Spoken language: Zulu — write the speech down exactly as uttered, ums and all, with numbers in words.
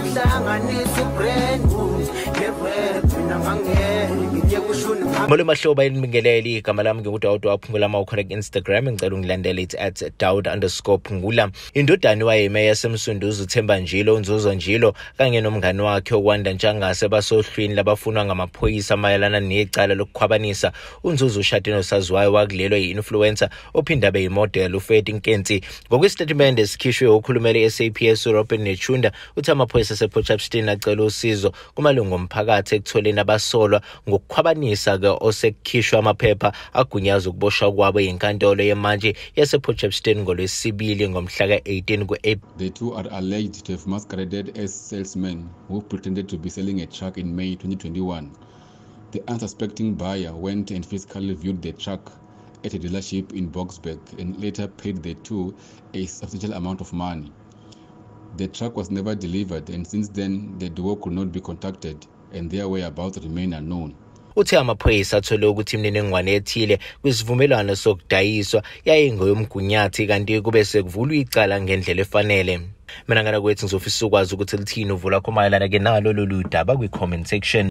Molo mahloba iningeleli igama lami ngikuthi awudo waphungula amawukhona ku-Instagram ngicela ungilandele it at Daud underscore Phungula. Indodana wayemeya yasemsunduzi uThemba Njilo unzuzo Njilo kanye nomngani wakhe okwanda Ntshangase basohlwini labafunwa ngamaphoyisa mayelana necala lokukhwabanisa. Unzuzo ushade nosaziwayo wakulelo yi-influencer ophinda abe yimodel uFeti Nketsi. Ngokwesitatimende esikhishwe okhulumele i-S A P S uRobert Nechunda uthi amaphoyisa asePortshepstone acela usizo kumalungu omphakathi ekutholeni abasolwa ngokukhwabanisa ke osekukhishwa amaphepha agunyaza ukuboshwa kwabo yinkantolo yemanje yasePortshepstone ngolwesibili ngomhla ka-eighteen ku-April. The two are alleged to have masqueraded as salesmen who pretended to be selling a truck in May twenty twenty-one. The unsuspecting buyer went and physically viewed the truck at a dealership in Boksburg and later paid the two a substantial amount of money. The truck was never delivered, and since then the duo could not be contacted and their whereabouts remain unknown. Uthe amaphoyisa athole ukuthi imininingwane ethile kwisivumelwano sokudayiswa yayingeyomgunyathi kanti kube sekuvulwa icala ngendlela efanele. Mina ngana kwethu ngizofisa ukwazi ukuthi lithini uvula khomayelana ke nalo lolu daba kwi-comment section.